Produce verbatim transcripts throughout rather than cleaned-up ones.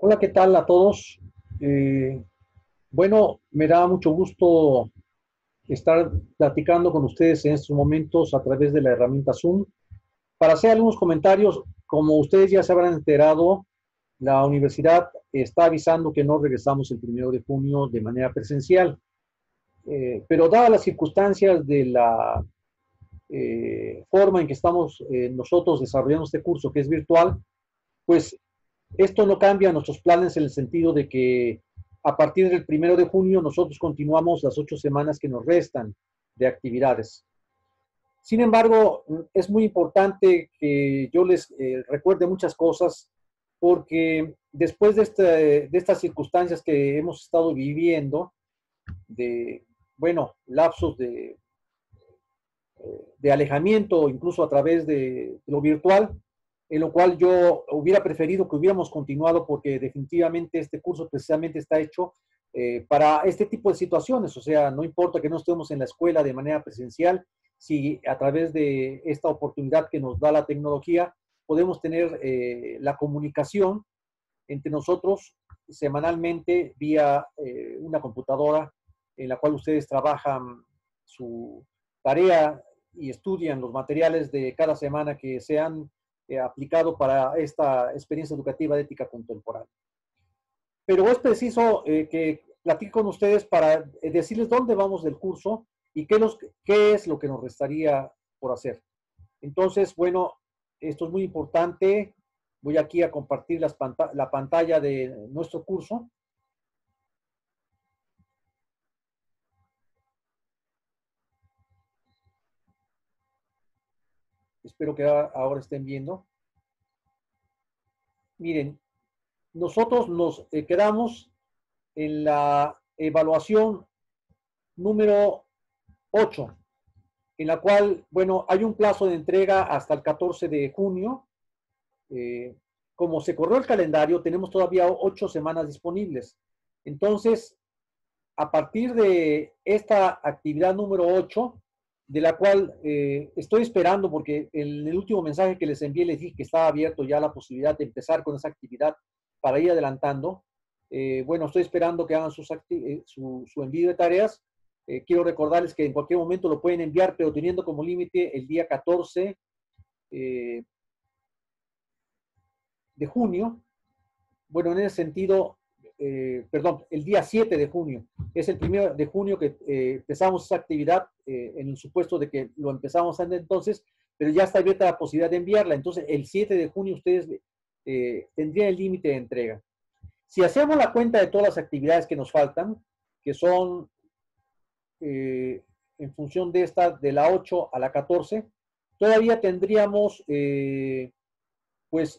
Hola, ¿qué tal a todos? Eh, bueno, me da mucho gusto estar platicando con ustedes en estos momentos a través de la herramienta Zoom para hacer algunos comentarios. Como ustedes ya se habrán enterado, la universidad está avisando que no regresamos el primero de junio de manera presencial. Eh, pero dadas las circunstancias de la eh, forma en que estamos eh, nosotros desarrollando este curso, que es virtual, pues esto no cambia nuestros planes en el sentido de que a partir del primero de junio nosotros continuamos las ocho semanas que nos restan de actividades. Sin embargo, es muy importante que yo les eh, recuerde muchas cosas porque después de, este, de estas circunstancias que hemos estado viviendo, de, bueno, lapsos de, de alejamiento, incluso a través de lo virtual, en lo cual yo hubiera preferido que hubiéramos continuado porque definitivamente este curso precisamente está hecho eh, para este tipo de situaciones. O sea, no importa que no estemos en la escuela de manera presencial, si a través de esta oportunidad que nos da la tecnología podemos tener eh, la comunicación entre nosotros semanalmente vía eh, una computadora en la cual ustedes trabajan su tarea y estudian los materiales de cada semana que se han eh, aplicado para esta experiencia educativa de ética contemporánea. Pero es preciso eh, que platique con ustedes para eh, decirles dónde vamos del curso y qué, nos, qué es lo que nos restaría por hacer. Entonces, bueno, esto es muy importante. Voy aquí a compartir las panta la pantalla de nuestro curso. Espero que ahora estén viendo. Miren, nosotros nos eh, quedamos en la evaluación número ocho, en la cual, bueno, hay un plazo de entrega hasta el catorce de junio. Eh, como se corrió el calendario, tenemos todavía ocho semanas disponibles. Entonces, a partir de esta actividad número ocho, de la cual eh, estoy esperando, porque en el último mensaje que les envié les dije que estaba abierto ya la posibilidad de empezar con esa actividad para ir adelantando. Eh, bueno, estoy esperando que hagan sus eh, su, su, envío de tareas. Eh, quiero recordarles que en cualquier momento lo pueden enviar, pero teniendo como límite el día catorce eh, de junio. Bueno, en ese sentido, eh, perdón, el día siete de junio. Es el primero de junio que eh, empezamos esa actividad eh, en el supuesto de que lo empezamos antes entonces, pero ya está abierta la posibilidad de enviarla. Entonces, el siete de junio ustedes eh, tendrían el límite de entrega. Si hacemos la cuenta de todas las actividades que nos faltan, que son eh, en función de esta, de la ocho a la catorce, todavía tendríamos, eh, pues,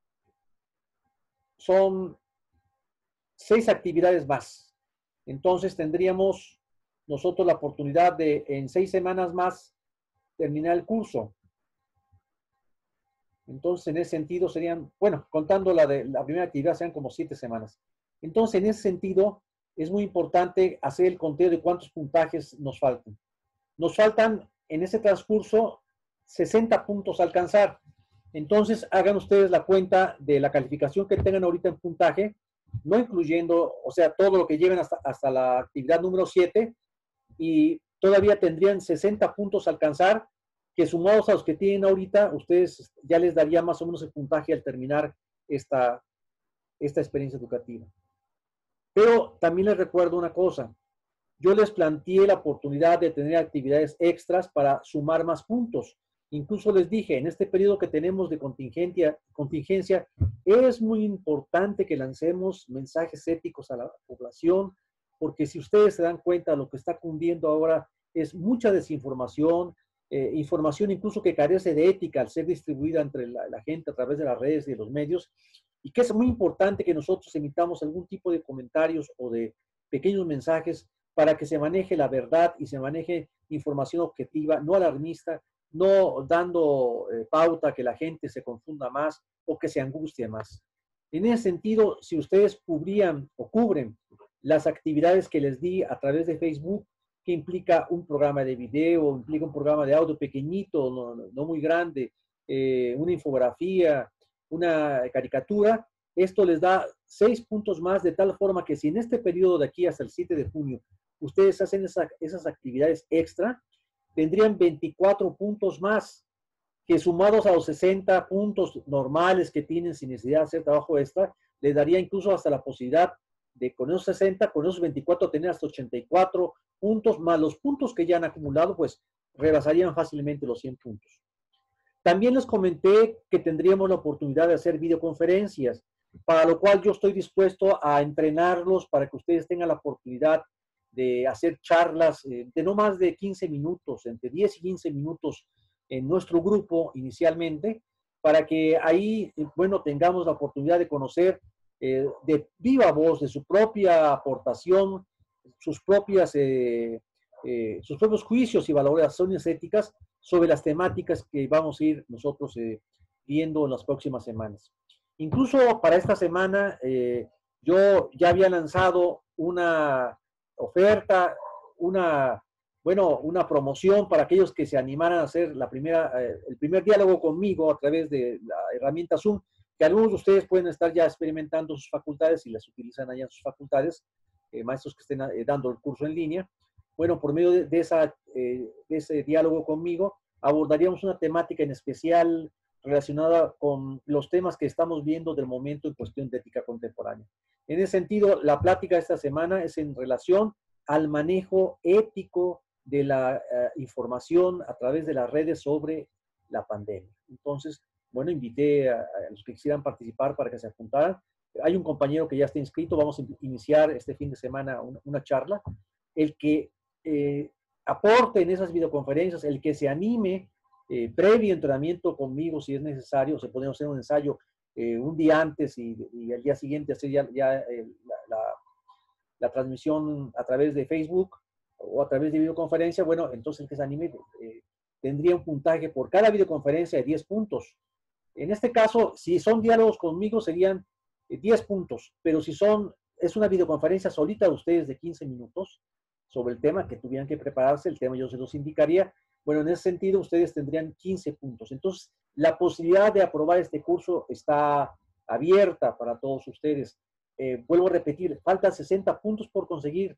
son seis actividades más. Entonces tendríamos nosotros la oportunidad de en seis semanas más terminar el curso. Entonces, en ese sentido serían, bueno, contando la de la primera actividad, serían como siete semanas. Entonces, en ese sentido, es muy importante hacer el conteo de cuántos puntajes nos faltan. Nos faltan en ese transcurso sesenta puntos a alcanzar. Entonces, hagan ustedes la cuenta de la calificación que tengan ahorita en puntaje, no incluyendo, o sea, todo lo que lleven hasta, hasta la actividad número siete, y todavía tendrían sesenta puntos a alcanzar, que sumados a los que tienen ahorita, ustedes ya les daría más o menos el puntaje al terminar esta, esta experiencia educativa. Pero también les recuerdo una cosa, yo les planteé la oportunidad de tener actividades extras para sumar más puntos. Incluso les dije, en este periodo que tenemos de contingencia, contingencia, es muy importante que lancemos mensajes éticos a la población, porque si ustedes se dan cuenta, lo que está cundiendo ahora es mucha desinformación, eh, información incluso que carece de ética al ser distribuida entre la, la gente a través de las redes y de los medios, y que es muy importante que nosotros emitamos algún tipo de comentarios o de pequeños mensajes para que se maneje la verdad y se maneje información objetiva, no alarmista, no dando eh, pauta que la gente se confunda más o que se angustie más. En ese sentido, si ustedes cubrían o cubren las actividades que les di a través de Facebook, que implica un programa de video, implica un programa de audio pequeñito, no, no muy grande, eh, una infografía, una caricatura, esto les da seis puntos más, de tal forma que si en este periodo de aquí hasta el siete de junio ustedes hacen esa, esas actividades extra, tendrían veinticuatro puntos más, que sumados a los sesenta puntos normales que tienen sin necesidad de hacer trabajo extra, les daría incluso hasta la posibilidad de con esos sesenta, con esos veinticuatro, tener hasta ochenta y cuatro puntos, más los puntos que ya han acumulado, pues rebasarían fácilmente los cien puntos. También les comenté que tendríamos la oportunidad de hacer videoconferencias, para lo cual yo estoy dispuesto a entrenarlos para que ustedes tengan la oportunidad de hacer charlas eh, de no más de quince minutos, entre diez y quince minutos en nuestro grupo inicialmente, para que ahí, bueno, tengamos la oportunidad de conocer eh, de viva voz, de su propia aportación, sus propias, eh, eh, sus propios juicios y valoraciones éticas sobre las temáticas que vamos a ir nosotros eh, viendo en las próximas semanas. Incluso para esta semana, eh, yo ya había lanzado una oferta, una, bueno, una promoción para aquellos que se animaran a hacer la primera, eh, el primer diálogo conmigo a través de la herramienta Zoom, que algunos de ustedes pueden estar ya experimentando sus facultades y las utilizan allá en sus facultades, eh, maestros que estén eh, dando el curso en línea. Bueno, por medio de, de, esa, eh, de ese diálogo conmigo, abordaríamos una temática en especial relacionada con los temas que estamos viendo del momento en cuestión de ética contemporánea. En ese sentido, la plática de esta semana es en relación al manejo ético de la uh, información a través de las redes sobre la pandemia. Entonces, bueno, invité a, a los que quisieran participar para que se apuntaran. Hay un compañero que ya está inscrito, vamos a iniciar este fin de semana una, una charla. El que eh, aporte en esas videoconferencias, el que se anime, eh, previo entrenamiento conmigo si es necesario, se puede hacer un ensayo eh, un día antes y, y al día siguiente hacer ya, ya eh, la, la, la transmisión a través de Facebook o a través de videoconferencia. Bueno, entonces el que se anime eh, tendría un puntaje por cada videoconferencia de diez puntos. En este caso, si son diálogos conmigo serían eh, diez puntos, pero si son, es una videoconferencia solita de ustedes de quince minutos sobre el tema que tuvieran que prepararse, el tema yo se los indicaría. Bueno, en ese sentido, ustedes tendrían quince puntos. Entonces, la posibilidad de aprobar este curso está abierta para todos ustedes. Eh, vuelvo a repetir, faltan sesenta puntos por conseguir.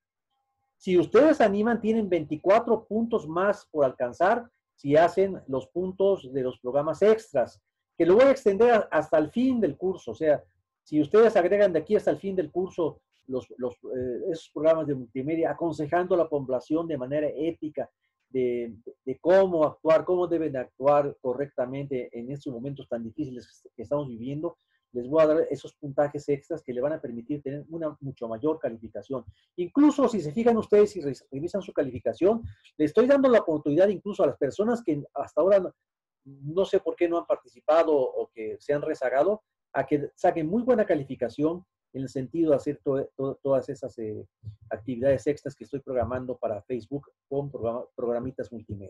Si ustedes animan, tienen veinticuatro puntos más por alcanzar si hacen los puntos de los programas extras, que lo voy a extender hasta el fin del curso. O sea, si ustedes agregan de aquí hasta el fin del curso los, los, eh, esos programas de multimedia, aconsejando a la población de manera ética, De, de cómo actuar, cómo deben actuar correctamente en estos momentos tan difíciles que estamos viviendo, les voy a dar esos puntajes extras que le van a permitir tener una mucho mayor calificación. Incluso si se fijan ustedes y revisan su calificación, le estoy dando la oportunidad incluso a las personas que hasta ahora no, no sé por qué no han participado o que se han rezagado, a que saquen muy buena calificación en el sentido de hacer to to todas esas eh, actividades extras que estoy programando para Facebook con programa programitas multimedia.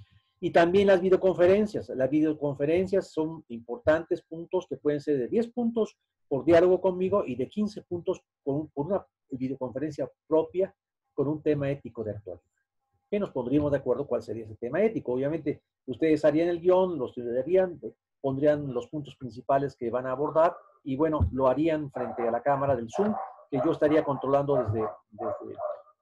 Y también las videoconferencias. Las videoconferencias son importantes puntos que pueden ser de diez puntos por diálogo conmigo y de quince puntos por, un, por una videoconferencia propia con un tema ético de actualidad. Que nos pondríamos de acuerdo cuál sería ese tema ético. Obviamente, ustedes harían el guión, lo estudiarían, pondrían los puntos principales que van a abordar y, bueno, lo harían frente a la cámara del Zoom, que yo estaría controlando desde, desde,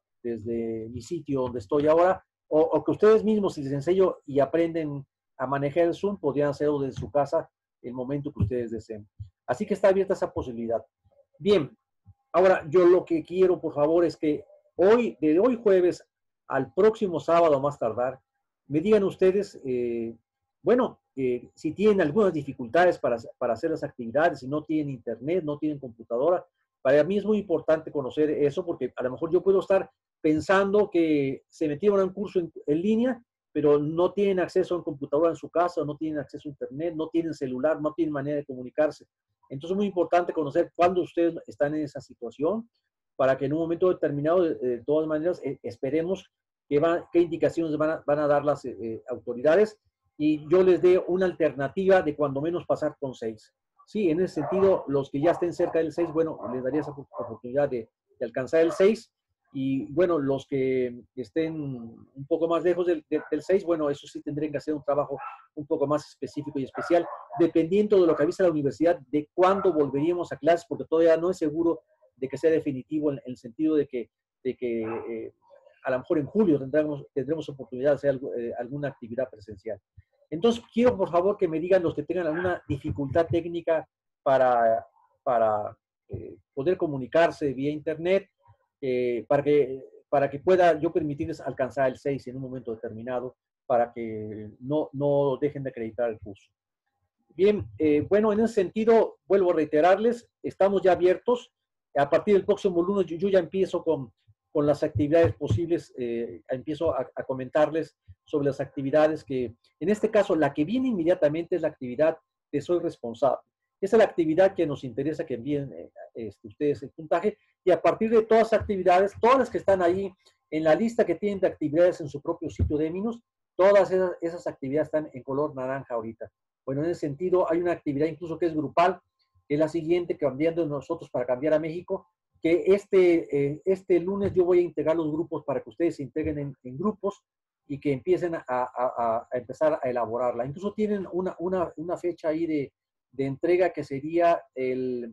desde mi sitio donde estoy ahora, o, o que ustedes mismos, si les enseño y aprenden a manejar el Zoom, podrían hacerlo desde su casa el momento que ustedes deseen. Así que está abierta esa posibilidad. Bien, ahora yo lo que quiero, por favor, es que hoy, de hoy jueves al próximo sábado más tardar, me digan ustedes, eh, bueno, eh, si tienen algunas dificultades para, para hacer las actividades, si no tienen internet, no tienen computadora. Para mí es muy importante conocer eso porque a lo mejor yo puedo estar pensando que se metieron a un curso en, en línea, pero no tienen acceso a una computadora en su casa, no tienen acceso a internet, no tienen celular, no tienen manera de comunicarse. Entonces es muy importante conocer cuándo ustedes están en esa situación para que en un momento determinado, de, de todas maneras, eh, esperemos que van, qué indicaciones van a, van a dar las eh, autoridades y yo les dé una alternativa de cuando menos pasar con seis. Sí, en ese sentido, los que ya estén cerca del seis, bueno, les daría esa oportunidad de, de alcanzar el seis. Y bueno, los que estén un poco más lejos del, del, del seis, bueno, eso sí tendrían que hacer un trabajo un poco más específico y especial, dependiendo de lo que avisa la universidad, de cuándo volveríamos a clases, porque todavía no es seguro de que sea definitivo en, en el sentido de que, de que eh, a lo mejor en julio tendremos, tendremos oportunidad de hacer algo, eh, alguna actividad presencial. Entonces, quiero por favor que me digan los que tengan alguna dificultad técnica para, para eh, poder comunicarse vía internet, eh, para, que, para que pueda yo permitirles alcanzar el seis en un momento determinado, para que no, no dejen de acreditar el curso. Bien, eh, bueno, en ese sentido, vuelvo a reiterarles, estamos ya abiertos. A partir del próximo lunes yo, yo ya empiezo con, con las actividades posibles, eh, empiezo a, a comentarles sobre las actividades que, en este caso, la que viene inmediatamente es la actividad de Soy Responsable. Esa es la actividad que nos interesa que envíen eh, este, ustedes el puntaje, y a partir de todas las actividades, todas las que están ahí en la lista que tienen de actividades en su propio sitio de Eminos, todas esas, esas actividades están en color naranja ahorita. Bueno, en ese sentido, hay una actividad incluso que es grupal, que es la siguiente, Cambiando Nosotros para Cambiar a México, que este, eh, este lunes yo voy a integrar los grupos para que ustedes se integren en, en grupos y que empiecen a, a, a, empezar a elaborarla. Incluso tienen una, una, una fecha ahí de, de entrega que sería el,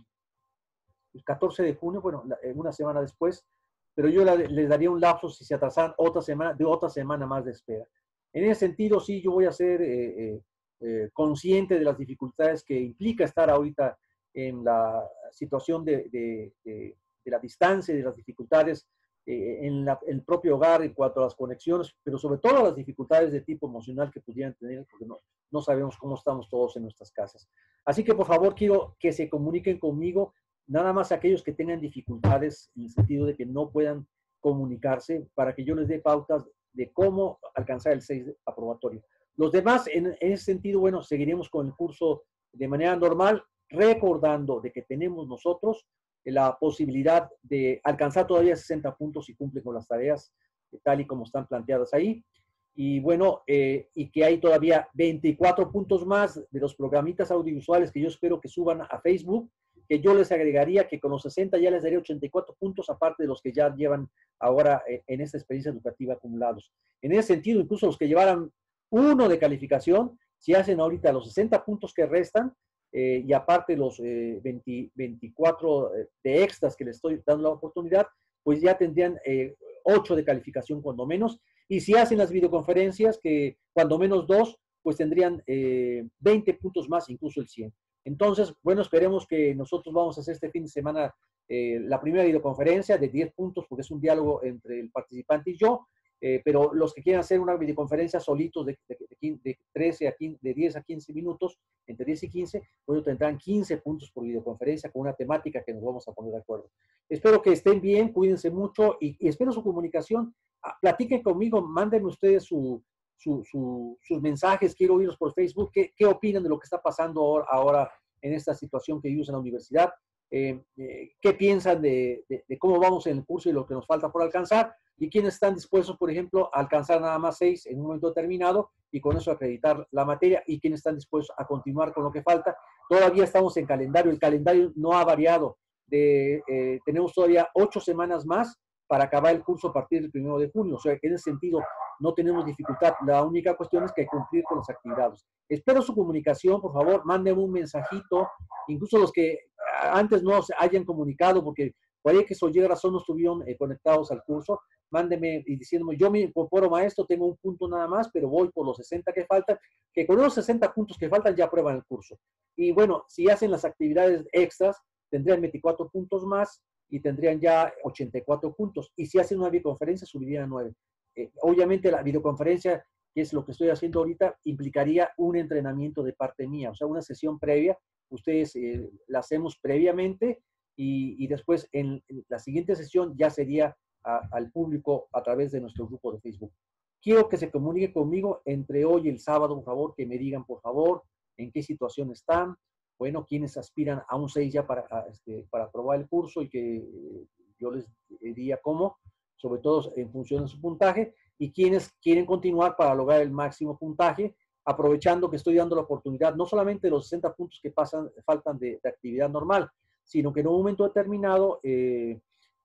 el catorce de junio, bueno, una semana después, pero yo la, les daría un lapso si se atrasaran otra semana, de otra semana más de espera. En ese sentido, sí, yo voy a ser eh, eh, eh, consciente de las dificultades que implica estar ahorita en la situación de, de, de, de la distancia y de las dificultades eh, en, la, en el propio hogar en cuanto a las conexiones, pero sobre todo las dificultades de tipo emocional que pudieran tener, porque no, no sabemos cómo estamos todos en nuestras casas. Así que, por favor, quiero que se comuniquen conmigo, nada más aquellos que tengan dificultades en el sentido de que no puedan comunicarse, para que yo les dé pautas de cómo alcanzar el seis aprobatorio. Los demás, en, en ese sentido, bueno, seguiremos con el curso de manera normal, recordando de que tenemos nosotros la posibilidad de alcanzar todavía sesenta puntos si cumplen con las tareas tal y como están planteadas ahí. Y bueno, eh, y que hay todavía veinticuatro puntos más de los programitas audiovisuales que yo espero que suban a Facebook, que yo les agregaría que con los sesenta ya les daría ochenta y cuatro puntos, aparte de los que ya llevan ahora en esta experiencia educativa acumulados. En ese sentido, incluso los que llevaran uno de calificación, si hacen ahorita los sesenta puntos que restan, eh, y aparte los eh, veinte, veinticuatro de extras que les estoy dando la oportunidad, pues ya tendrían eh, ocho de calificación cuando menos. Y si hacen las videoconferencias, que cuando menos dos, pues tendrían eh, veinte puntos más, incluso el cien. Entonces, bueno, esperemos que nosotros vamos a hacer este fin de semana eh, la primera videoconferencia de diez puntos, porque es un diálogo entre el participante y yo, eh, pero los que quieran hacer una videoconferencia solitos de, de, de, de, trece a quince, de diez a quince minutos, entre diez y quince, bueno, tendrán quince puntos por videoconferencia con una temática que nos vamos a poner de acuerdo. Espero que estén bien, cuídense mucho y, y espero su comunicación. Platiquen conmigo, mándenme ustedes su, su, su, sus mensajes, quiero oírlos por Facebook, ¿Qué, qué opinan de lo que está pasando ahora, ahora en esta situación que vivimos en la universidad? Eh, eh, ¿Qué piensan de, de, de cómo vamos en el curso y lo que nos falta por alcanzar? ¿Y quiénes están dispuestos, por ejemplo, a alcanzar nada más seis en un momento determinado y con eso acreditar la materia? ¿Y quiénes están dispuestos a continuar con lo que falta? Todavía estamos en calendario, el calendario no ha variado. De, eh, tenemos todavía ocho semanas más para acabar el curso a partir del primero de junio. O sea, que en ese sentido no tenemos dificultad. La única cuestión es que hay que cumplir con las actividades. Espero su comunicación, por favor, mándenme un mensajito, incluso los que antes no se hayan comunicado, porque puede que por cualquier razón no estuvieron eh, conectados al curso, mándenme y diciéndome, yo me incorporo maestro, tengo un punto nada más, pero voy por los sesenta que faltan, que con los sesenta puntos que faltan ya aprueban el curso. Y bueno, si hacen las actividades extras, tendrían veinticuatro puntos más y tendrían ya ochenta y cuatro puntos. Y si hacen una videoconferencia, subirían a nueve. Eh, obviamente la videoconferencia, que es lo que estoy haciendo ahorita, implicaría un entrenamiento de parte mía, o sea, una sesión previa. Ustedes eh, la hacemos previamente y, y después en, en la siguiente sesión ya sería a, al público a través de nuestro grupo de Facebook. Quiero que se comunique conmigo entre hoy y el sábado, por favor, que me digan, por favor, en qué situación están, bueno, quienes aspiran a un seis ya para, a, este, para aprobar el curso y que eh, yo les diría cómo, sobre todo en función de su puntaje, y quienes quieren continuar para lograr el máximo puntaje, aprovechando que estoy dando la oportunidad no solamente de los sesenta puntos que pasan, faltan de, de actividad normal, sino que en un momento determinado, eh,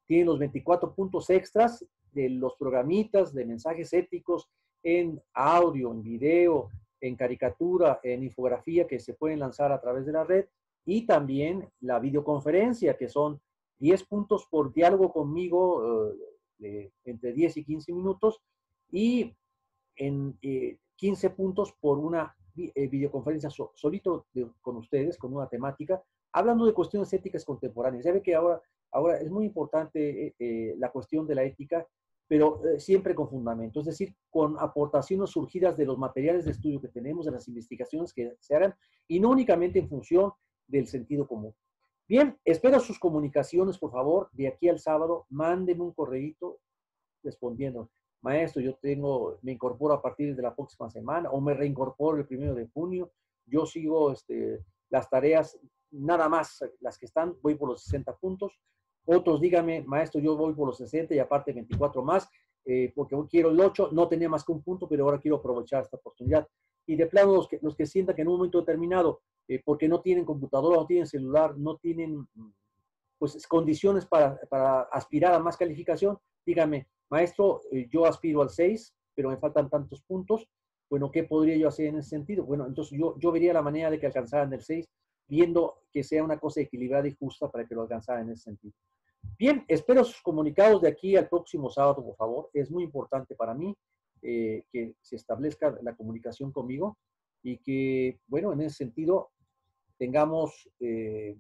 tienen los veinticuatro puntos extras de los programitas de mensajes éticos en audio, en video, en caricatura, en infografía que se pueden lanzar a través de la red, y también la videoconferencia, que son diez puntos por diálogo conmigo, eh, de entre diez y quince minutos, y en eh, quince puntos por una eh, videoconferencia so, solito de, con ustedes, con una temática, hablando de cuestiones éticas contemporáneas. Ya ve que ahora, ahora es muy importante eh, eh, la cuestión de la ética, pero eh, siempre con fundamento, es decir, con aportaciones surgidas de los materiales de estudio que tenemos, de las investigaciones que se hagan, y no únicamente en función del sentido común. Bien, espero sus comunicaciones, por favor, de aquí al sábado, mándenme un correíto respondiendo: maestro, yo tengo, me incorporo a partir de la próxima semana, o me reincorporo el primero de junio, yo sigo este, las tareas, nada más las que están, voy por los sesenta puntos. Otros díganme: maestro, yo voy por los sesenta y aparte veinticuatro más, eh, porque hoy quiero el ocho, no tenía más que un punto, pero ahora quiero aprovechar esta oportunidad. Y de plano, los que, los que sientan que en un momento determinado, eh, porque no tienen computadora, no tienen celular, no tienen pues condiciones para, para aspirar a más calificación, díganme: maestro, eh, yo aspiro al seis, pero me faltan tantos puntos. Bueno, ¿qué podría yo hacer en ese sentido? Bueno, entonces yo, yo vería la manera de que alcanzaran el seis, viendo que sea una cosa equilibrada y justa para que lo alcanzaran en ese sentido. Bien, espero sus comunicados de aquí al próximo sábado, por favor. Es muy importante para mí eh, que se establezca la comunicación conmigo y que, bueno, en ese sentido tengamos eh,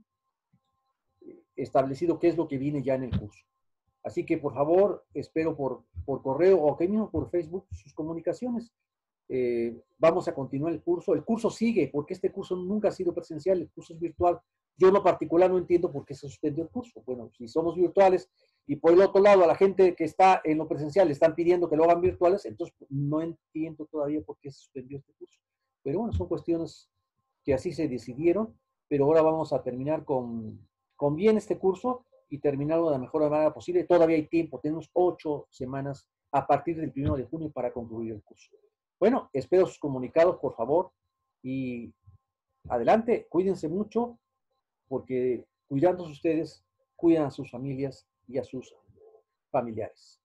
establecido qué es lo que viene ya en el curso. Así que, por favor, espero por, por correo o aquí mismo por Facebook sus comunicaciones. Eh, vamos a continuar el curso. El curso sigue, porque este curso nunca ha sido presencial, el curso es virtual. Yo en lo particular no entiendo por qué se suspendió el curso. Bueno, si somos virtuales y por el otro lado a la gente que está en lo presencial le están pidiendo que lo hagan virtuales, entonces no entiendo todavía por qué se suspendió este curso. Pero bueno, son cuestiones que así se decidieron, pero ahora vamos a terminar con, con bien este curso y terminarlo de la mejor manera posible. Todavía hay tiempo, tenemos ocho semanas a partir del primero de junio para concluir el curso. Bueno, espero sus comunicados, por favor, y adelante, cuídense mucho, porque cuidándose ustedes, cuidan a sus familias y a sus familiares.